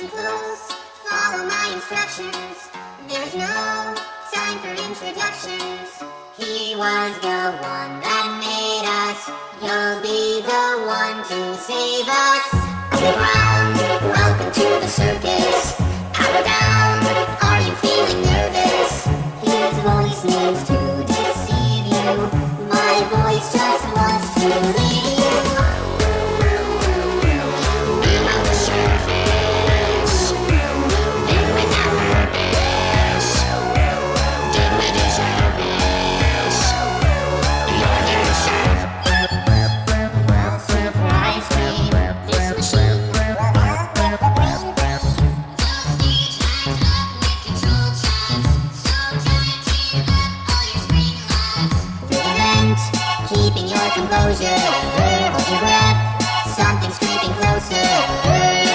Listen close, follow my instructions. There's no time for introductions. He was the one that made us. You'll be the one to save us. On the ground, welcome to the circus. Power down, are you feeling nervous? His voice needs to deceive you. My voice just wants to leave you. I'm on the surface, then without purpose. Did we deserve this? You're the servant. Well, surprise me, this machine. Keeping your composure, hold your breath, something's creeping closer.